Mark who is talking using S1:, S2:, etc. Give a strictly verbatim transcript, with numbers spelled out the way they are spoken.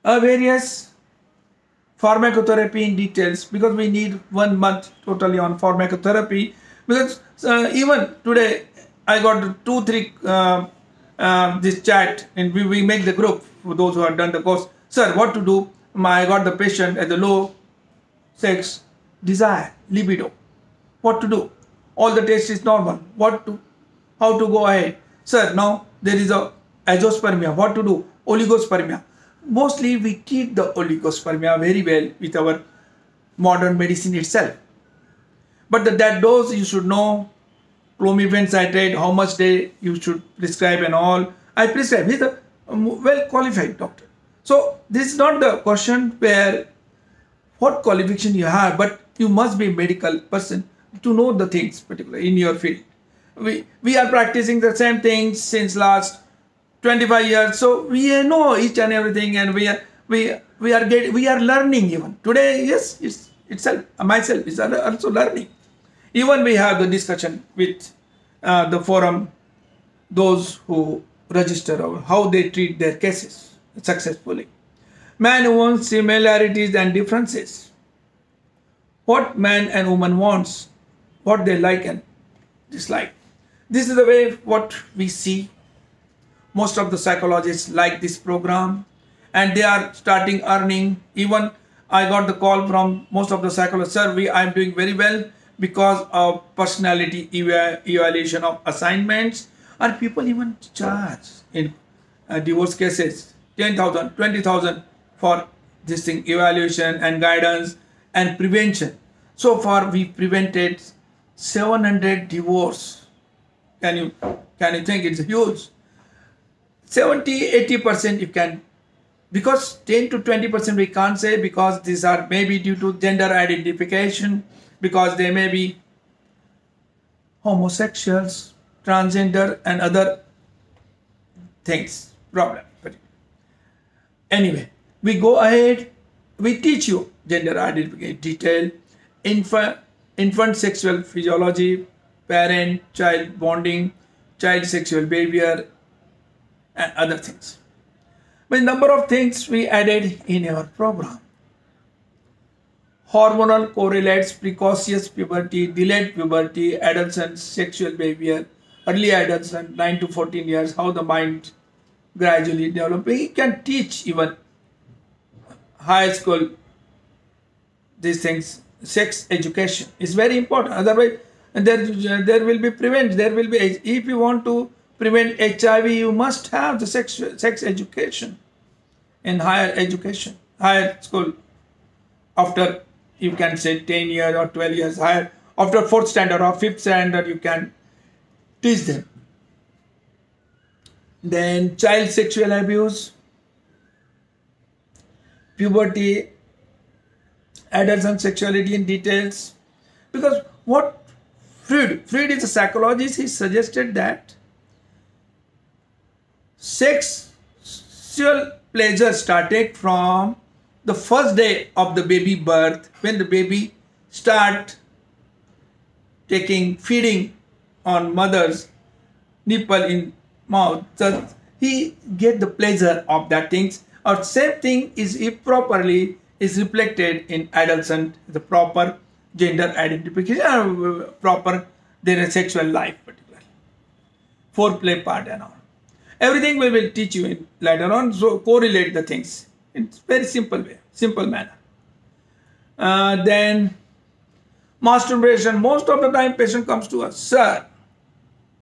S1: Uh, various pharmacotherapy in details, because we need one month totally on pharmacotherapy, because uh, even today I got two three uh, uh, this chat, and we, we make the group for those who have done the course. Sir, what to do? My, I got the patient at the low sex desire, libido. What to do? All the test is normal. What to, how to go ahead? Sir, now there is a azoospermia. What to do? Oligospermia. Mostly we treat the oligospermia very well with our modern medicine itself. But the, that dose you should know, clomiphene citrate, how much day you should prescribe and all. I prescribe. He's a well qualified doctor. So this is not the question where what qualification you have, but you must be a medical person to know the things particularly in your field. We, we are practicing the same things since last twenty-five years, so we know each and everything, and we are we we are get, we are learning even today. Yes, it's itself myself is also learning. Even we have the discussion with uh, the forum, those who register or how they treat their cases successfully. Man wants similarities and differences. What man and woman wants, what they like and dislike. This is the way what we see. Most of the psychologists like this program, and they are starting earning. Even I got the call from most of the psychologists, sir, we I am doing very well because of personality eva evaluation of assignments, and people even charge in uh, divorce cases ten thousand, twenty thousand for this thing, evaluation and guidance and prevention. So far we prevented seven hundred divorce. Can you can you think it's huge? seventy, eighty percent you can, because ten to twenty percent we can't say, because these are maybe due to gender identification, because they may be homosexuals, transgender and other things, problem. But anyway, we go ahead, we teach you gender identification detail, infant, infant sexual physiology, parent-child bonding, child sexual behavior, and other things. But number of things we added in our program. Hormonal correlates precocious puberty, delayed puberty, adolescence, sexual behavior, early adolescence, nine to fourteen years, how the mind gradually develops. We can teach even high school these things. Sex education is very important. Otherwise, there, there will be prevent, there will be, if you want to prevent H I V, you must have the sex, sex education in higher education, higher school. After, you can say ten years or twelve years higher. After fourth standard or fifth standard, you can teach them. Then child sexual abuse, puberty, adolescent sexuality in details. Because what Freud, Freud is a psychologist, he suggested that sexual pleasure started from the first day of the baby birth, when the baby start taking feeding on mother's nipple in mouth. So he get the pleasure of that things. Or same thing is if properly is reflected in adolescent, the proper gender identification, uh, proper their sexual life particularly, foreplay part and all. Everything we will teach you in later on, so correlate the things. It's very simple way, simple manner. Uh, then masturbation, most of the time patient comes to us, sir,